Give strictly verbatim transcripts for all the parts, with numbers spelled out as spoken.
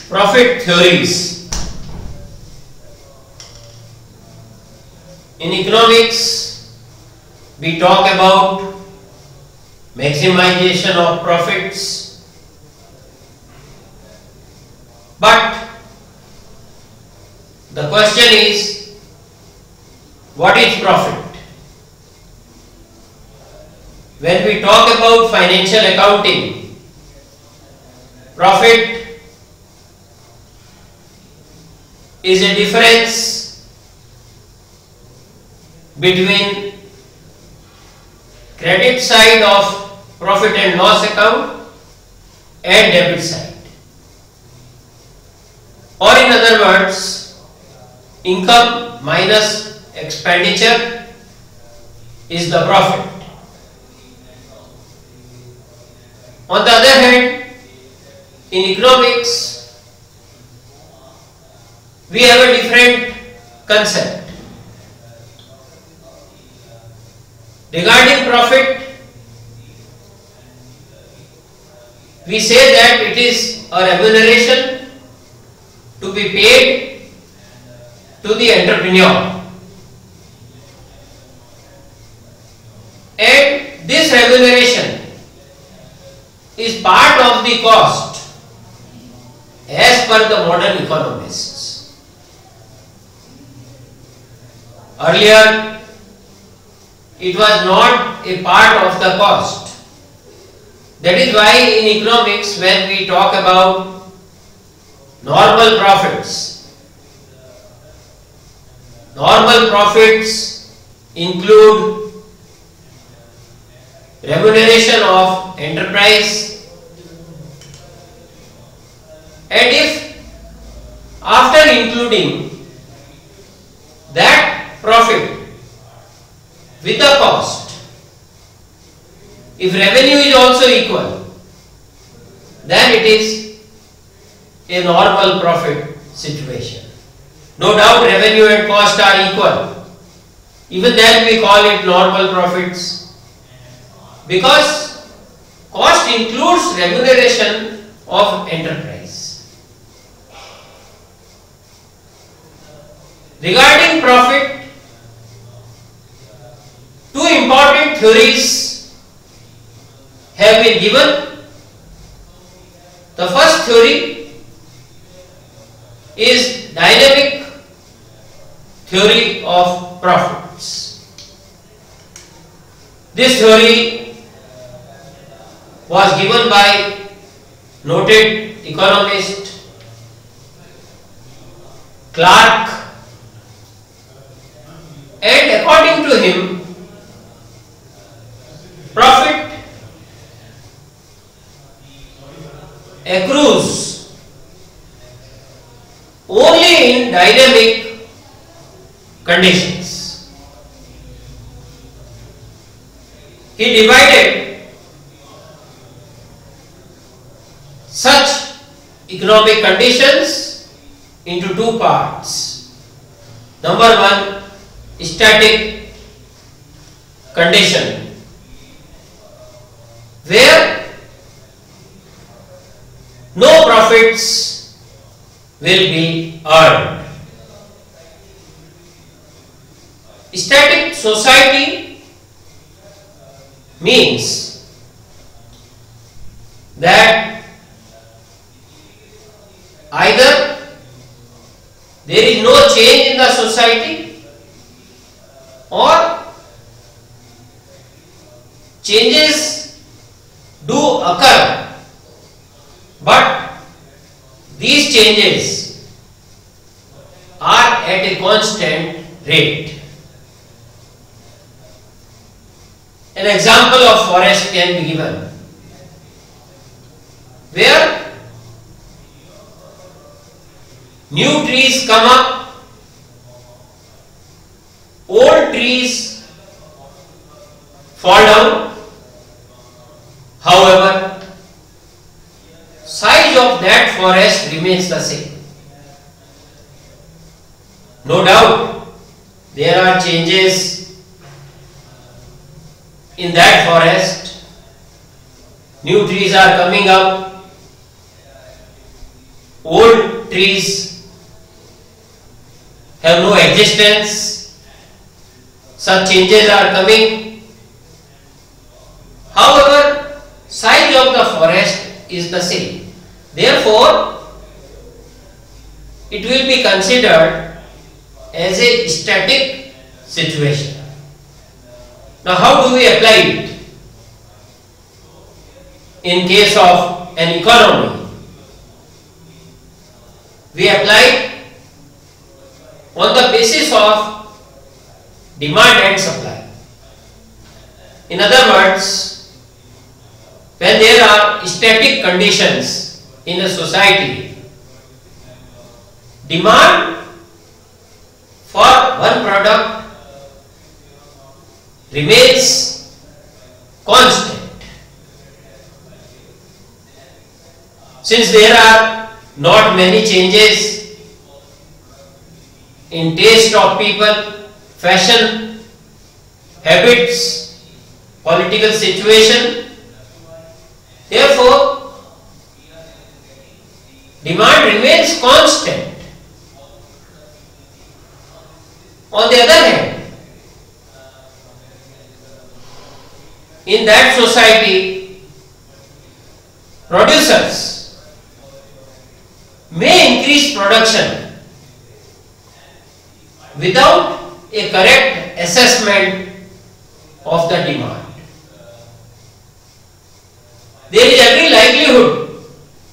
Profit theories. In economics, we talk about maximization of profits, but the question is, what is profit? When we talk about financial accounting, profit is a difference between credit side of profit and loss account and debit side, or in other words, income minus expenditure is the profit. On the other hand, in economics, we have a different concept. Regarding profit, we say that it is a remuneration to be paid to the entrepreneur, and this remuneration is part of the cost as per the modern economists. Earlier, it was not a part of the cost. That is why in economics, when we talk about normal profits, normal profits include remuneration of enterprise, and if after including that profit with the cost, if revenue is also equal, then it is a normal profit situation. No doubt revenue and cost are equal. Even then we call it normal profits, because cost includes remuneration of enterprise. Regarding profit, two important theories have been given. The first theory is dynamic theory of profits. This theory was given by noted economist Clark, and according to him, profit accrues only in dynamic conditions. He divided such economic conditions into two parts. Number one, static condition, where no profits will be earned. Static society means that either there is no change in the society, or changes do occur, but these changes are at a constant rate. An example of forest can be given, where new trees come up, old trees fall down. However, size of that forest remains the same. No doubt, there are changes in that forest. New trees are coming up, old trees have no existence. Such changes are coming. However, size of the forest is the same. Therefore, it will be considered as a static situation. Now, how do we apply it in case of an economy? We apply it on the basis of demand and supply. In other words, when there are static conditions in a society, demand for one product remains constant. Since there are not many changes in taste of people, fashion, habits, political situation, therefore demand remains constant. On the other hand, in that society, producers may increase production without a correct assessment of the demand. There is every likelihood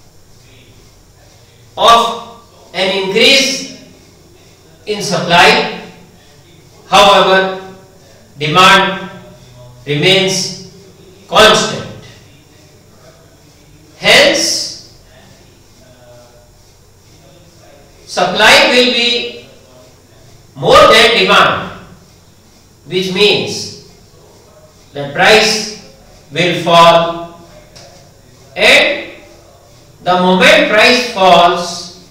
of an increase in supply. However, demand remains constant. Hence, supply will be more than demand, which means the price will fall, and the moment price falls,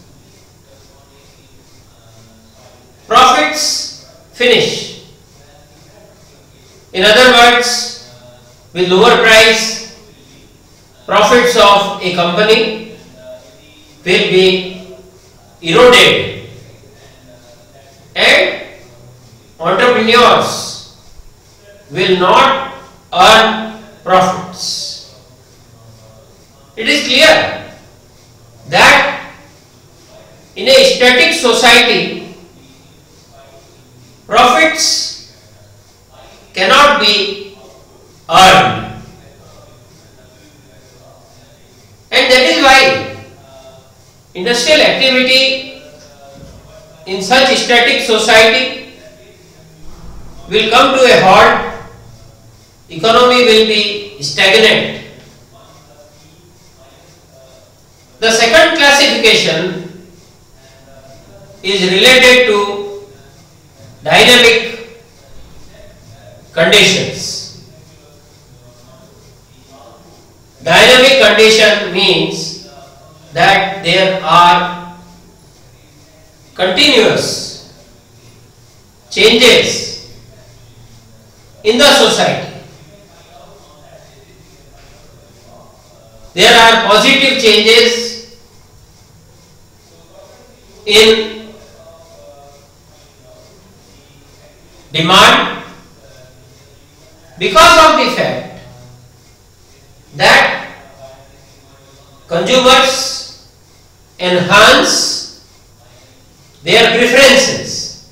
profits finish. In other words, with lower price, profits of a company will be eroded, and entrepreneurs will not earn profits. It is clear that in a static society, profits cannot be earned, and that is why industrial activity in such static society will come to a halt, economy will be stagnant. The second classification is related to dynamic conditions. Dynamic condition means that there are continuous changes in the society. There are positive changes in demand because of the fact that consumers enhance their preferences.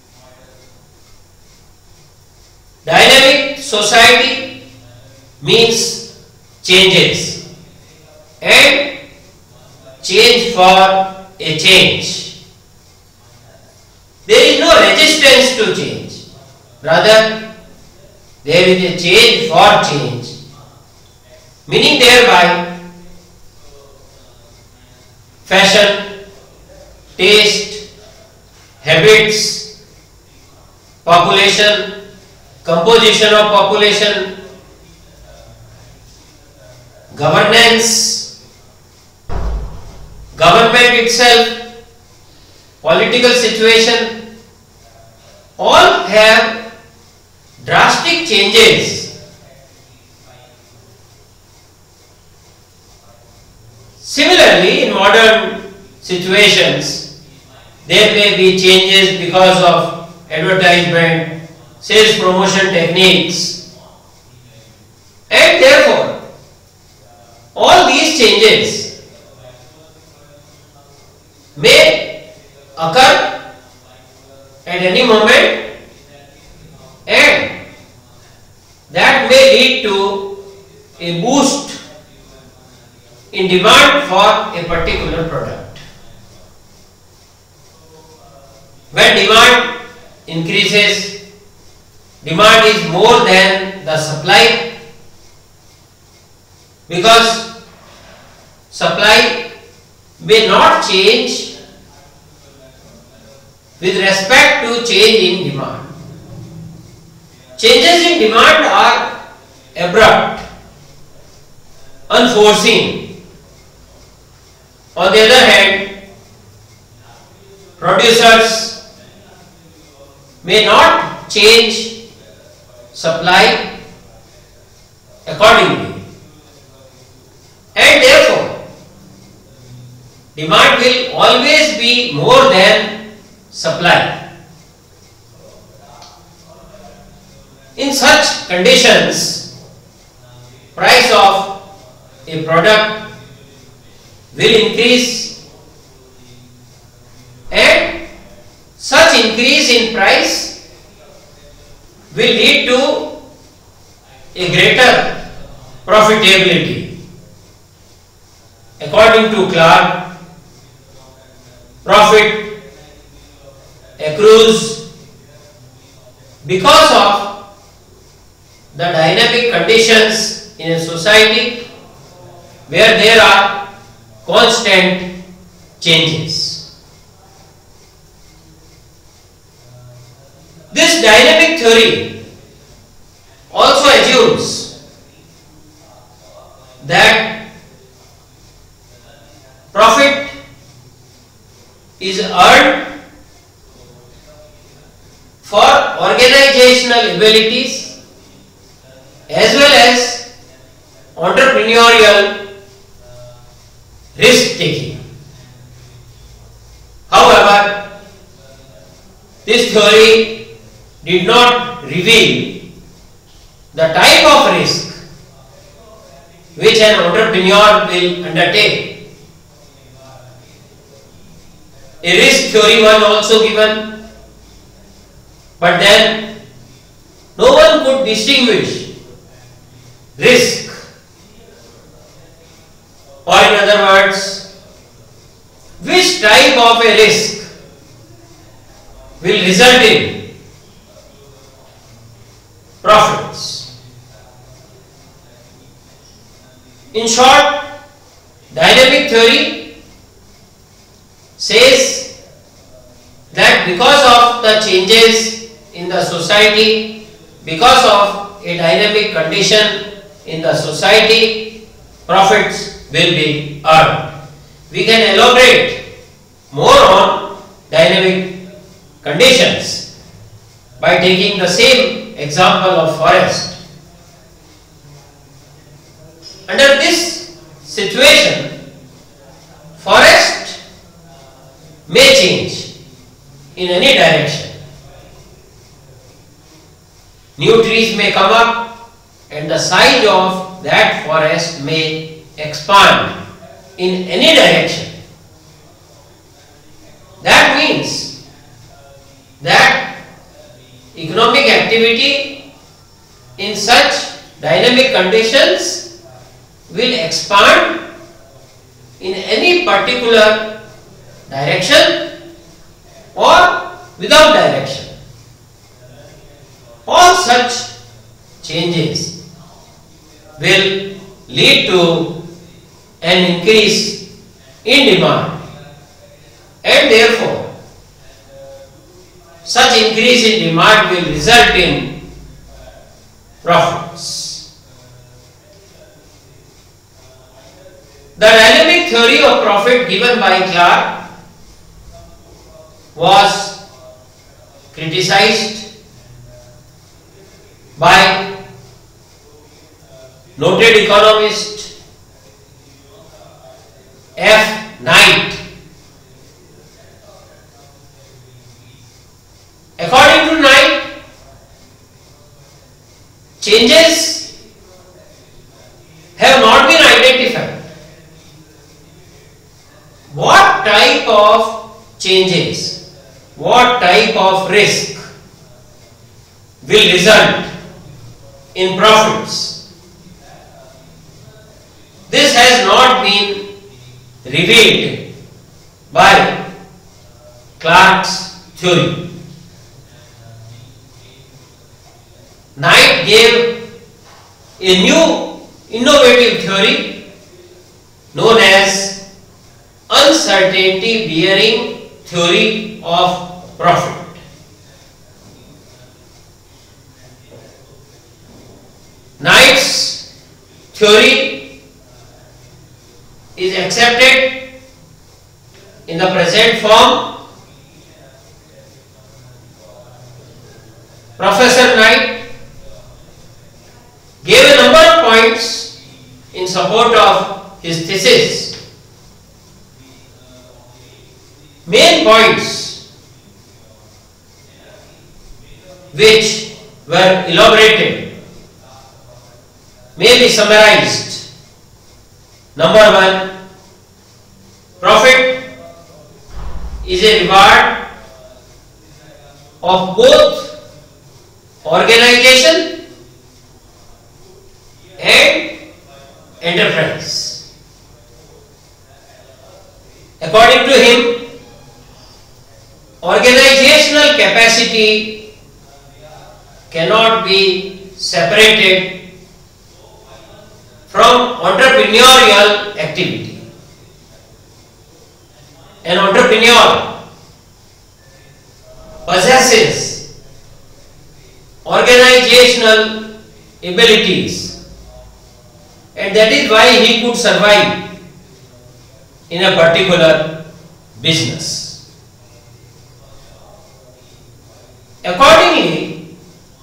Dynamic society means changes, and change for a change. There is no resistance to change. Rather, there is a change for change, meaning thereby fashion, taste, habits, population, composition of population, governance, government itself, political situation, all have drastic changes. Similarly, in modern situations, there may be changes because of advertisement, sales promotion techniques, and therefore all these changes may occur at any moment, and that may lead to a boost in demand for a particular product. When demand increases, demand is more than the supply, because supply may not change with respect to change in demand. Changes in demand are abrupt, unforeseen. On the other hand, producers may not change supply accordingly, and therefore demand will always be more than supply. In such conditions, price of a product will increase, and such increase in price will lead to a greater profitability. According to Clark, profit accrues because of the dynamic conditions in a society where there are constant changes. This dynamic theory also assumes that profit is earned for organizational abilities as well as entrepreneurial risk taking. However, this theory did not reveal the type of risk which an entrepreneur will undertake. A risk theory was also given, but then no one could distinguish risk, or in other words, which type of a risk will result in profits. In short, dynamic theory says that because of the changes in the society, because of a dynamic condition in the society, profits will be earned. We can elaborate more on dynamic conditions by taking the same example of forest. Under this situation, forest may change in any direction. New trees may come up, and the size of that forest may expand in any direction. That means that economic activity in such dynamic conditions will expand in any particular direction or without direction. All such changes will lead to an increase in demand, and therefore such increase in demand will result in profits. The dynamic theory of profit given by Clark was criticized by noted economist F. Knight changes have not been identified. What type of changes, what type of risk will result in profits? This has not been revealed by Clark's theory. Knight gave a new innovative theory known as uncertainty bearing theory of profit. Knight's theory is accepted in the present form. Professor Knight gave a number of points in support of his thesis. Main points which were elaborated may be summarized. Number one, profit is a reward of both organization and enterprise. According to him, organizational capacity cannot be separated from entrepreneurial activity. An entrepreneur possesses organizational abilities, and that is why he could survive in a particular business. Accordingly,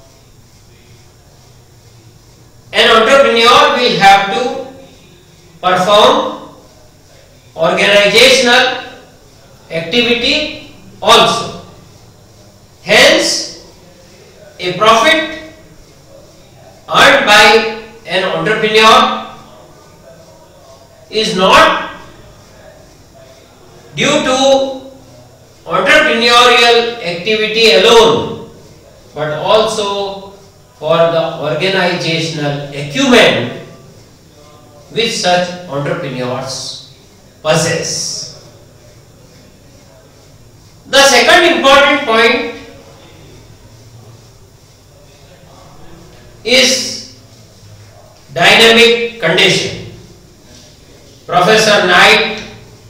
an entrepreneur will have to perform organizational activity also. Hence, a profit earned by an entrepreneur is not due to entrepreneurial activity alone, but also for the organizational acumen which such entrepreneurs possess. The second important point is dynamic condition. Professor Knight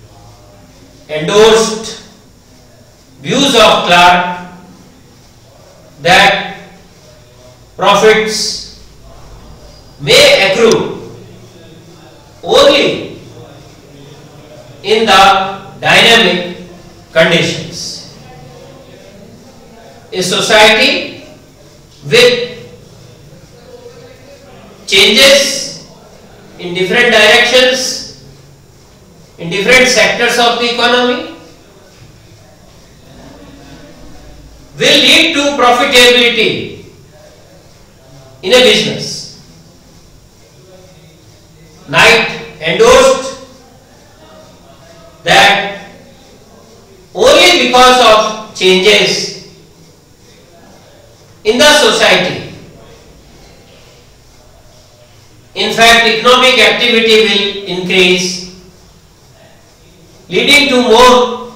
endorsed views of Clark that profits may accrue only in the dynamic conditions. A society with changes in different directions, in different sectors of the economy, will lead to profitability in a business. Knight endorsed that only because of changes in the society, in fact, economic activity will increase, leading to more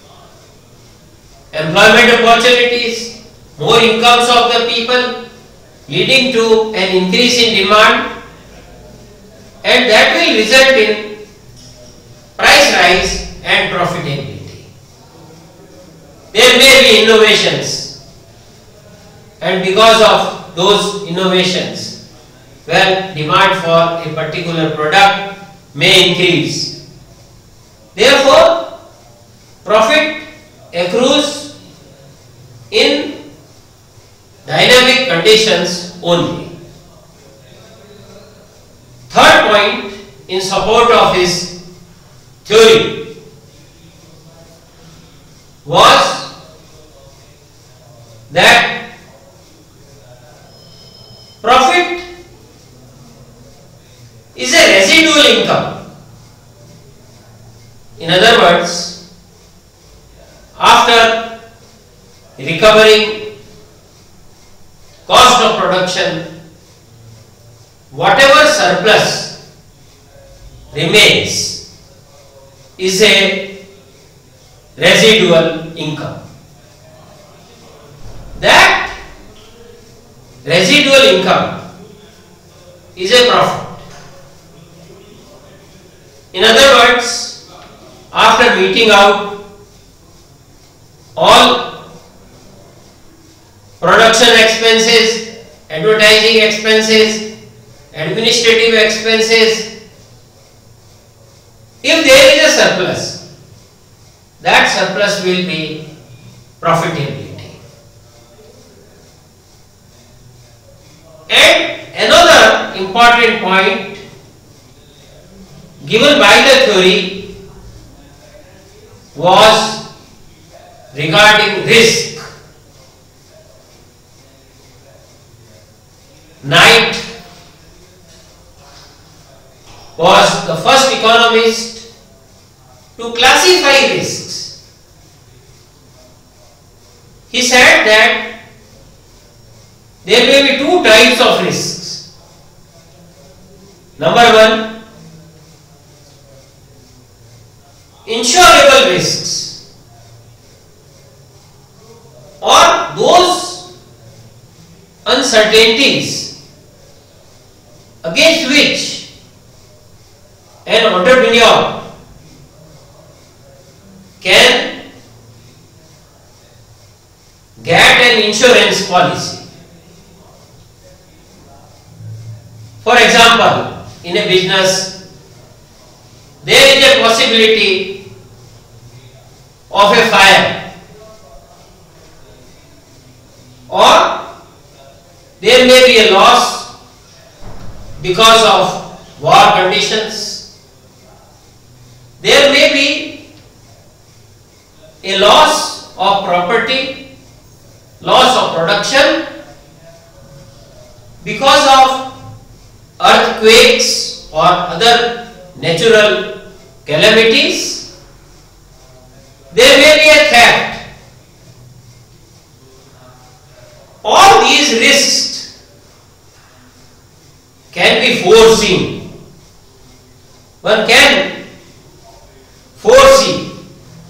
employment opportunities, more incomes of the people, leading to an increase in demand, and that will result in price rise and profitability. There may be innovations, and because of those innovations, well, demand for a particular product may increase. Therefore, profit accrues in dynamic conditions only. Third point in support of his theory was that profit In other words, after recovering cost of production, whatever surplus remains is a residual income. That residual income is a profit. In other words, after meeting out all production expenses, advertising expenses, administrative expenses, if there is a surplus, that surplus will be profitability. And another important point given by the theory was regarding risk. Knight was the first economist to classify risks. He said that there may be two types of risks. Number one, insurable risks, or those uncertainties against which an entrepreneur can get an insurance policy. For example, in a business, there is a possibility of a fire, or there may be a loss because of war conditions. There may be a loss of property, loss of production because of earthquakes or other natural calamities. There may be a theft. All these risks can be foreseen. One can foresee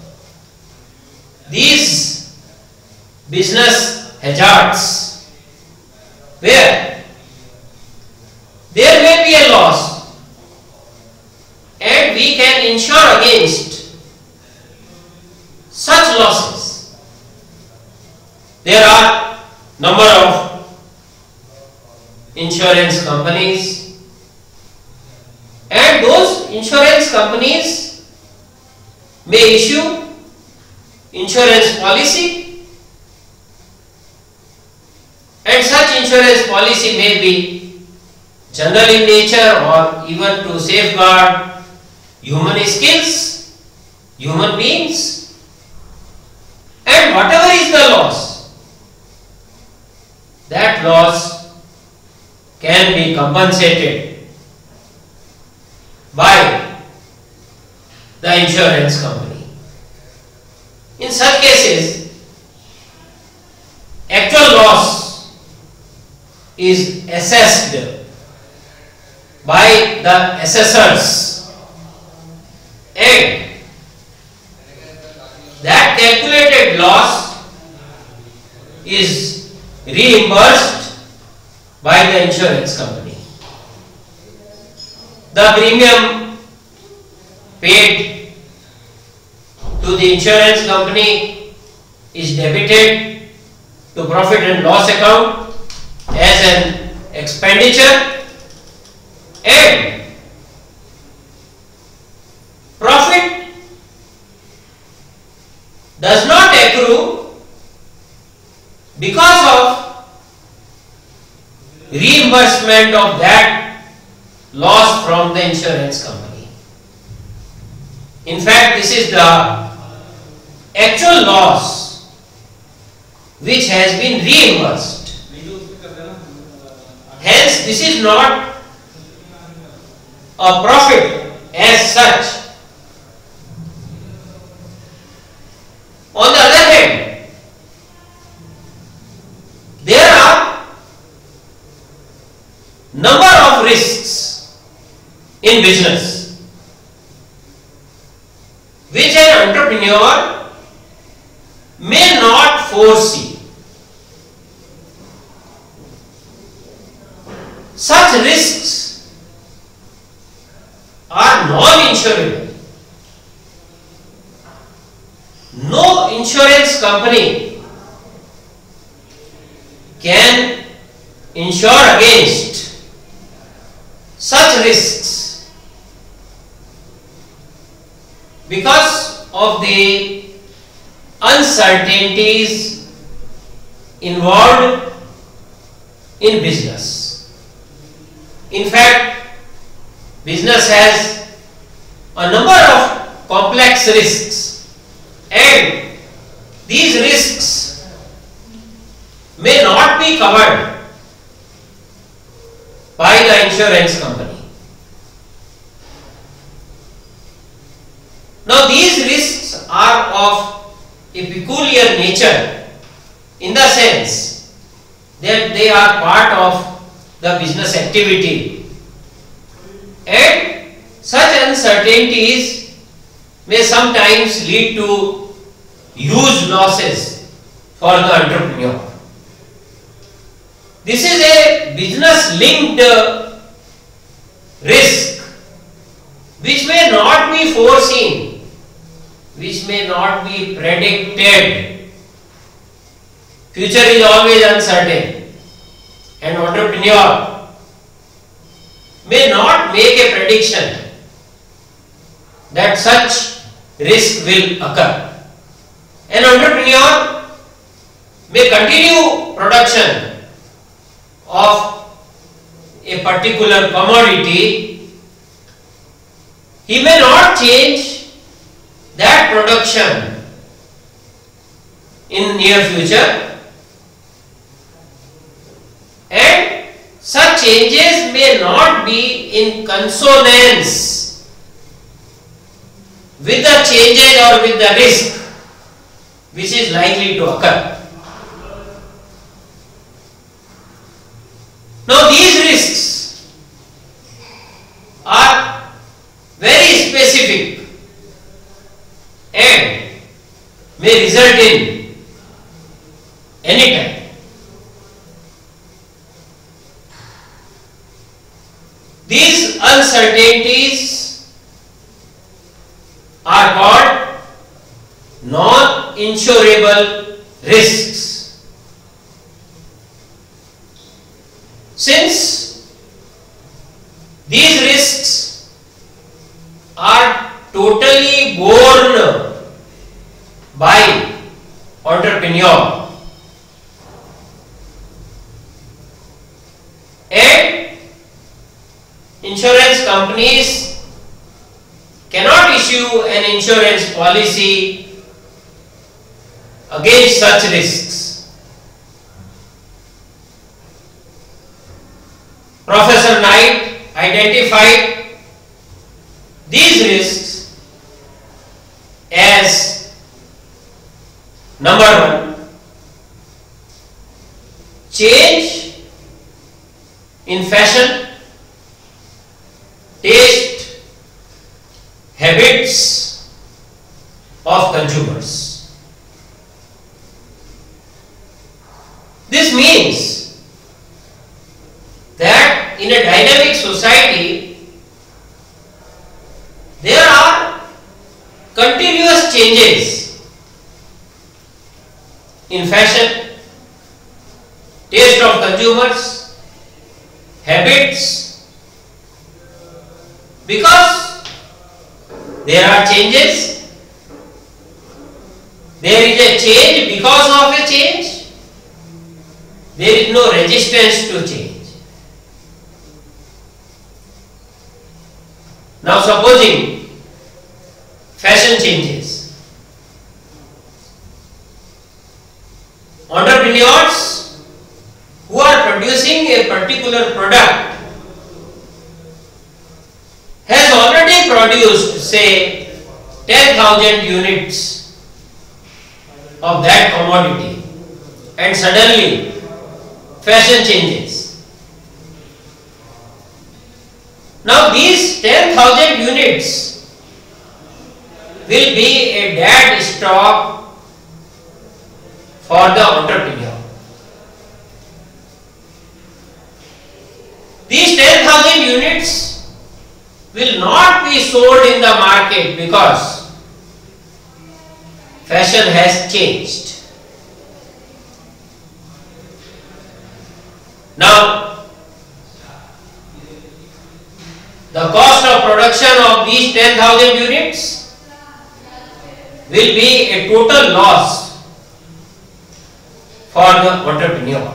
these business hazards where there may be a loss and we can insure against such losses. There are number of insurance companies, and those insurance companies may issue insurance policy, and such insurance policy may be general in nature or even to safeguard human skills, human beings, and whatever is the loss, that loss can be compensated by the insurance company. In such cases, actual loss is assessed by the assessors, and that calculated loss is reimbursed by the insurance company. The premium paid to the insurance company is debited to profit and loss account as an expenditure, and profit does not accrue because of reimbursement of that loss from the insurance company. In fact, this is the actual loss which has been reimbursed. Hence, this is not a profit as such, in business, which an entrepreneur may not foresee. Such risks are non-insurable. No insurance company can insure against such risks because of the uncertainties involved in business. In fact, business has a number of complex risks, and these risks may not be covered by the insurance company. Now, these risks are of a peculiar nature in the sense that they are part of the business activity, and such uncertainties may sometimes lead to huge losses for the entrepreneur. This is a business linked risk which may not be foreseen, which may not be predicted. Future is always uncertain, and entrepreneur may not make a prediction that such risk will occur. An entrepreneur may continue production of a particular commodity. He may not change that production in near future, and such changes may not be in consonance with the changes or with the risk which is likely to occur. Now, these risks are very specific and may result in any time. These uncertainties are called non-insurable risks. Since these risks are totally borne by entrepreneur, and insurance companies cannot issue an insurance policy against such risks. Professor Knight identified these risks as: number one, change in fashion, taste, habits of consumers. This means that in a dynamic society there are continuous changes in fashion, taste of consumers, habits, because there are changes, there is a change because of a change, there is no resistance to change. Now, supposing fashion changes, entrepreneurs who are producing a particular product has already produced, say, ten thousand units of that commodity, and suddenly fashion changes. Now these ten thousand units will be a dead stock for the entrepreneur. These ten thousand units will not be sold in the market because fashion has changed. Now, the cost of production of these ten thousand units will be a total loss for the entrepreneur.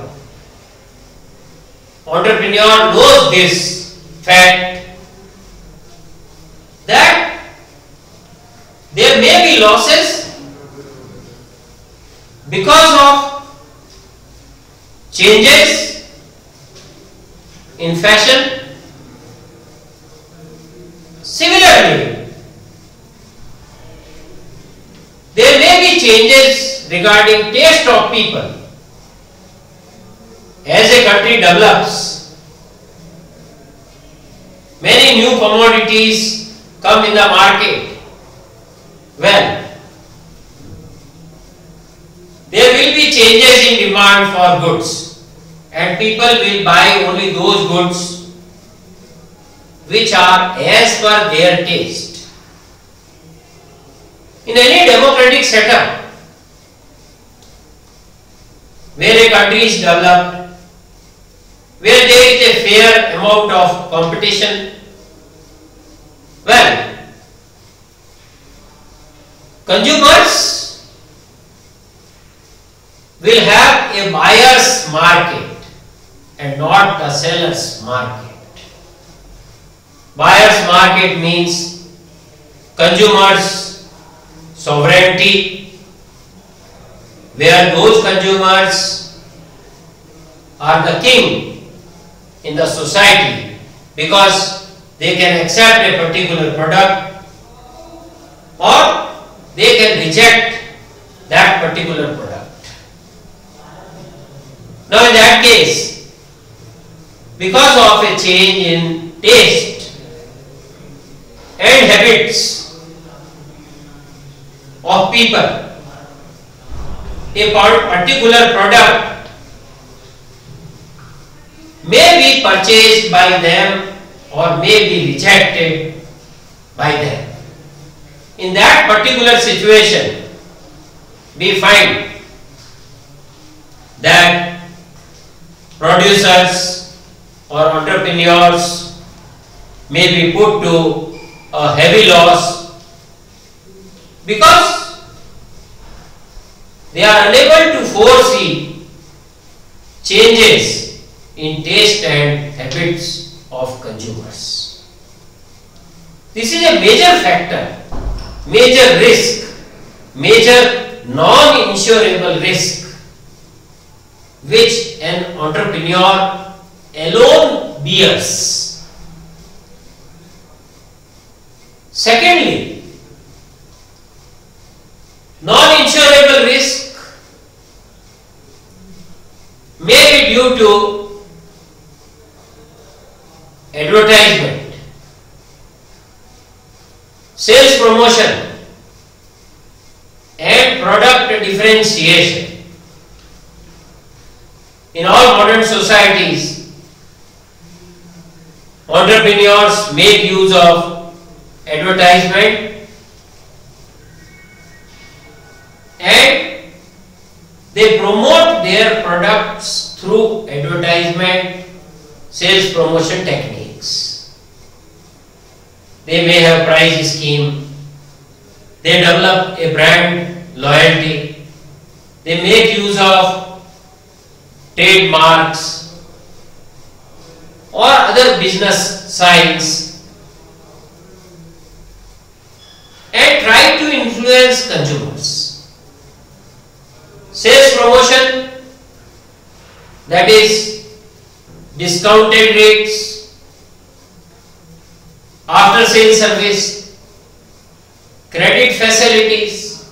Entrepreneur knows this fact that there may be losses because of changes in fashion. Similarly, there may be changes regarding taste of people. As a country develops, many new commodities come in the market. Well, there will be changes in demand for goods, and people will buy only those goods which are as per their taste. In any democratic setup, where a country is developed, where there is a fair amount of competition, well, consumers will have a buyer's market and not the seller's market. Buyer's market means consumers' sovereignty, where those consumers are the king in the society because they can accept a particular product or they can reject that particular product. Now in that case, because of a change in taste and habits of people, a particular product may be purchased by them or may be rejected by them. In that particular situation, we find that producers or entrepreneurs may be put to a heavy loss because they are unable to foresee changes in taste and habits of consumers. This is a major factor, major risk, major non-insurable risk which an entrepreneur alone bears. Secondly, non-insurable risk may be due to advertisement, sales promotion and product differentiation. In all modern societies, entrepreneurs make use of advertisement and they promote their products through advertisement, sales promotion techniques. They may have price scheme, they develop a brand loyalty, they make use of trademarks or other business signs and try to influence consumers. Sales promotion, that is discounted rates, after sales service, credit facilities,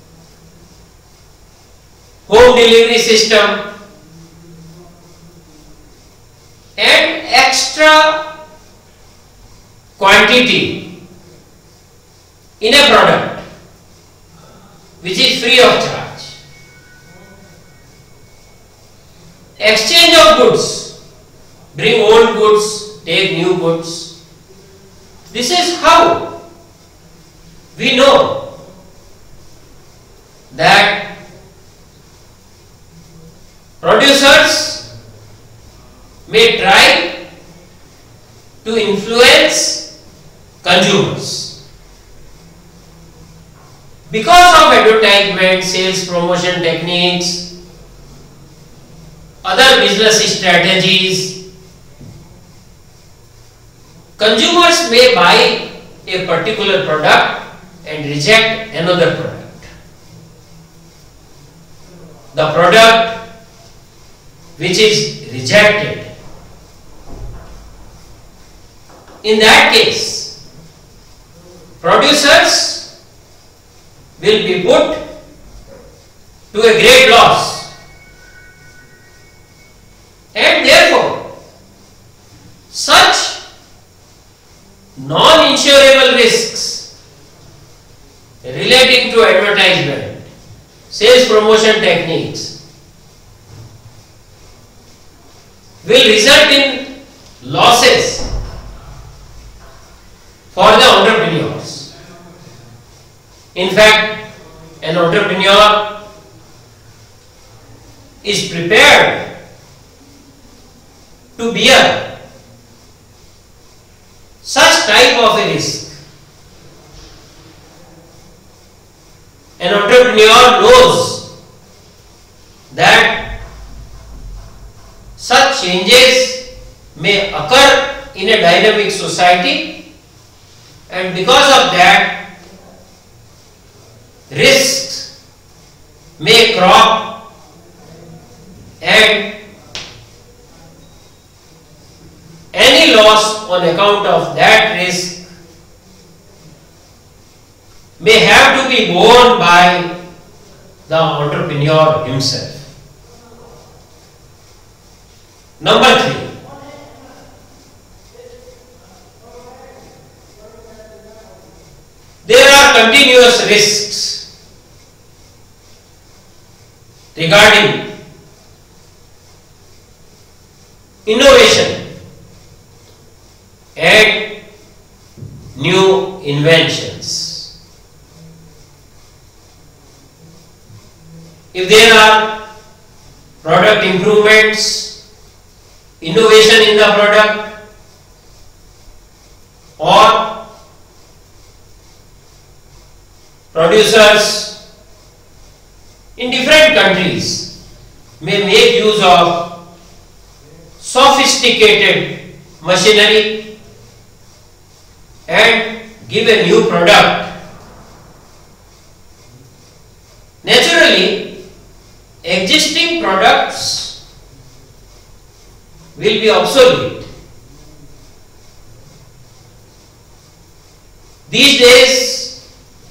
home delivery system and extra quantity in a product which is free of charge. Exchange of goods, bring old goods, take new goods. This is how we know that producers may try to influence consumers. Because of advertisement, sales promotion techniques, other business strategies, consumers may buy a particular product and reject another product. The product which is rejected, in that case, producers will be put to a great loss, and therefore such non-insurable risks relating to advertisement, sales promotion techniques will result in losses for the entrepreneurs. In fact, an entrepreneur is prepared to bear such type of a risk. An entrepreneur knows that such changes may occur in a dynamic society, and because of that, risks may crop, and any loss on account of that risk may have to be borne by the entrepreneur himself. Number three, there are continuous risks regarding innovation and new inventions. If there are product improvements, innovation in the product, or producers in different countries may make use of sophisticated machinery and give a new product, naturally existing products will be obsolete. These days,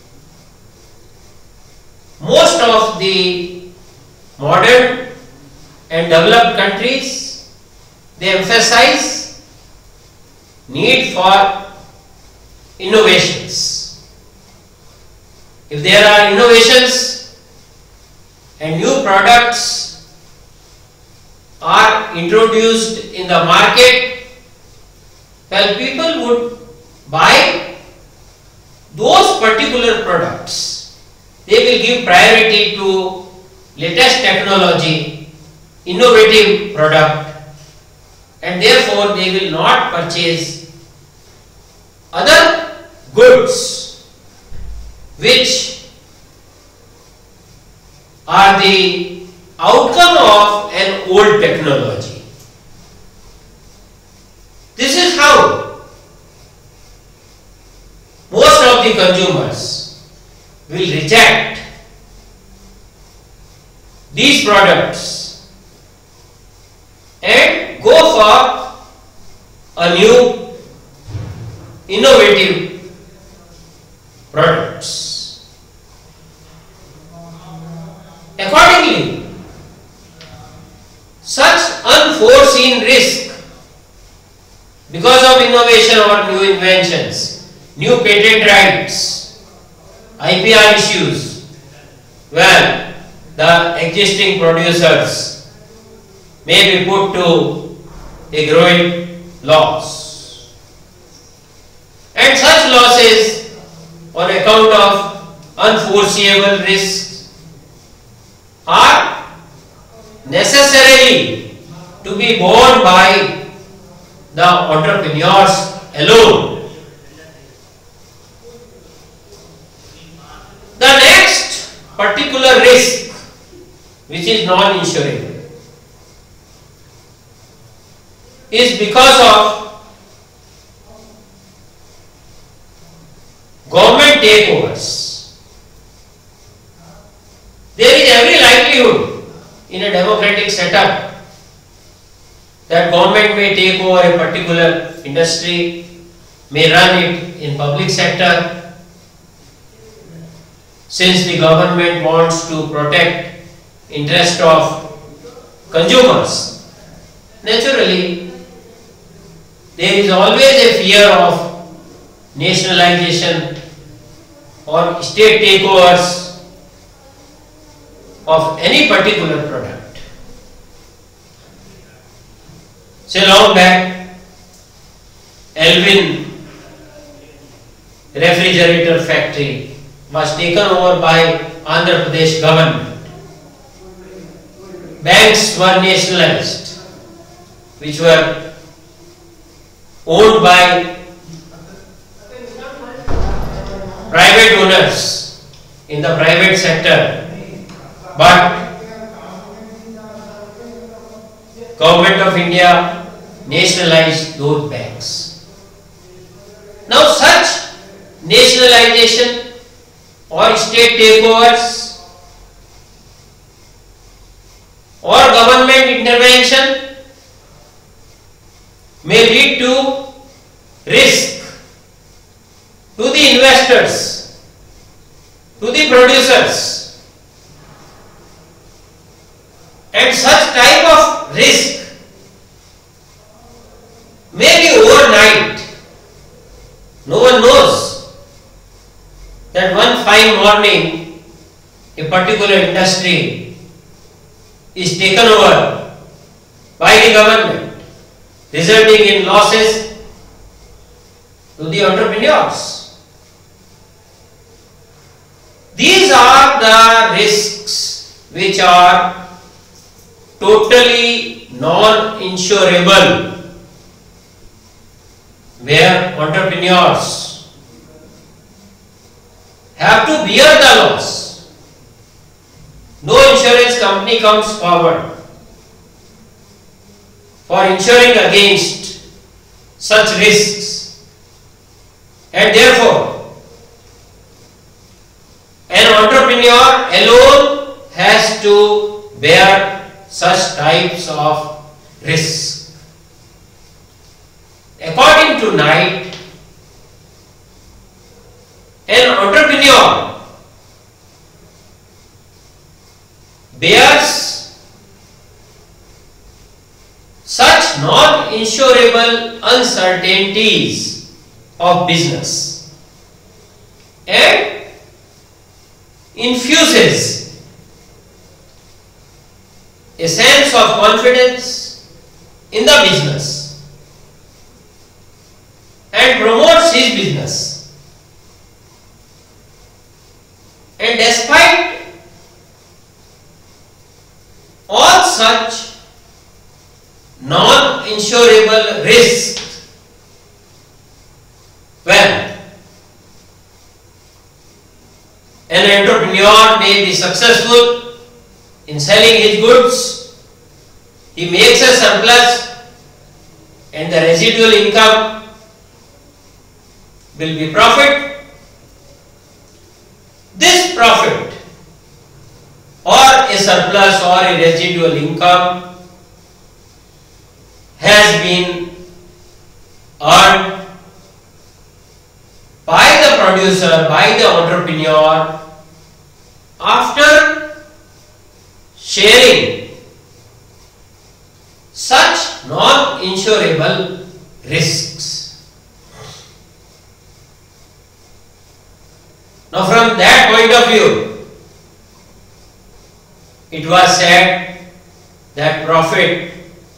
most of the modern and developed countries, they emphasize need for innovations. If there are innovations and new products are introduced in the market, well, people would buy those particular products. They will give priority to latest technology, innovative product, and therefore they will not purchase other goods which are the outcome of an old technology. This is how most of the consumers will reject these products and go for a new innovative products. Accordingly, such unforeseen risk because of innovation or new inventions new patent rights, I P R issues, well, the existing producers may be put to a growing loss. And such losses on account of unforeseeable risks are necessarily to be borne by the entrepreneurs alone. The next particular risk, which is non-insurable, is because of government takeovers. There is every likelihood in a democratic setup that government may take over a particular industry, may run it in public sector, since the government wants to protect interest of consumers. Naturally, there is always a fear of nationalization or state takeovers of any particular product. Say long back, Elvin refrigerator factory was taken over by Andhra Pradesh government. Banks were nationalized, which were owned by private owners in the private sector, but Government of India nationalized those banks. Now such nationalization or state takeovers or government intervention may lead to risk to the investors, to the producers, and such type of risk may be overnight. No one knows that one fine morning a particular industry is taken over by the government, resulting in losses to the entrepreneurs. These are the risks which are totally non-insurable, where entrepreneurs have to bear the loss. No insurance company comes forward for insuring against such risks, and therefore an entrepreneur alone has to bear such types of risks. According to Knight, an entrepreneur bears such non-insurable uncertainties of business and infuses a sense of confidence in the business and promotes his business. And despite all such non-insurable risks, well, an entrepreneur may be successful in selling his goods, he makes a surplus, and the residual income will be profit. This profit or a surplus or a residual income has been earned by the producer, by the entrepreneur, after sharing such non-insurable risks. Now from that point of view, it was said that profit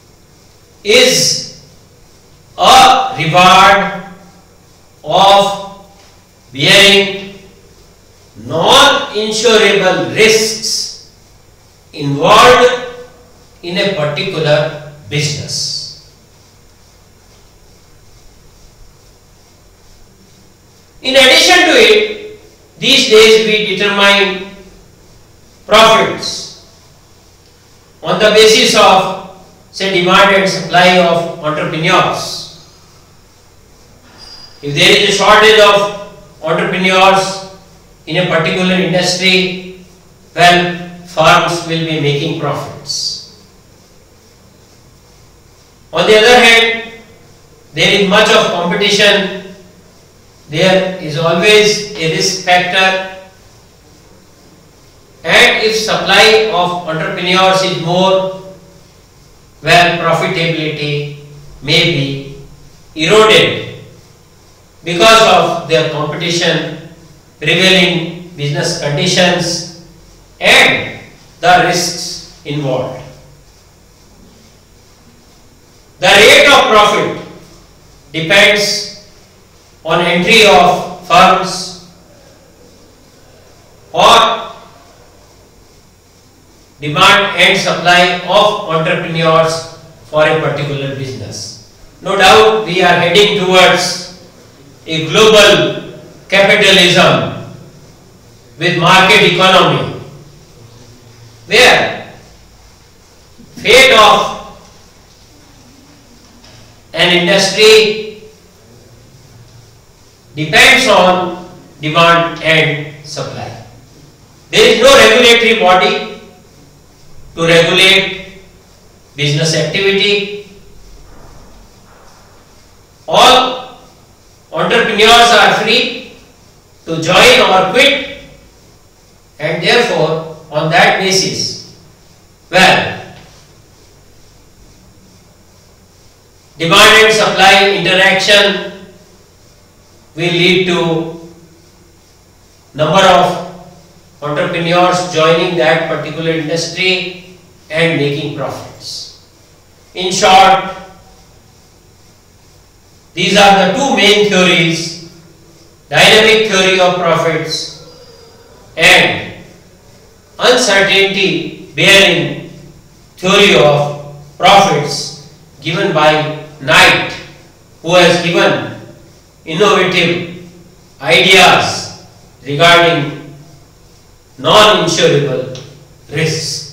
is a reward of bearing non-insurable risks involved in a particular business. In addition to it, these days we determine profits on the basis of, say, demand and supply of entrepreneurs. If there is a shortage of entrepreneurs in a particular industry, well, firms will be making profits. On the other hand, there is much of competition. There is always a risk factor, and if supply of entrepreneurs is more, well, profitability may be eroded because of their competition, prevailing business conditions and the risks involved. The rate of profit depends on entry of firms or demand and supply of entrepreneurs for a particular business. No doubt we are heading towards a global capitalism with market economy, where fate of an industry depends on demand and supply. There is no regulatory body to regulate business activity. All entrepreneurs are free to join or quit, and therefore on that basis, well, demand and supply interaction will lead to number of entrepreneurs joining that particular industry and making profits. In short, these are the two main theories: dynamic theory of profits and uncertainty bearing theory of profits, given by Knight, who has given innovative ideas regarding non-insurable risks.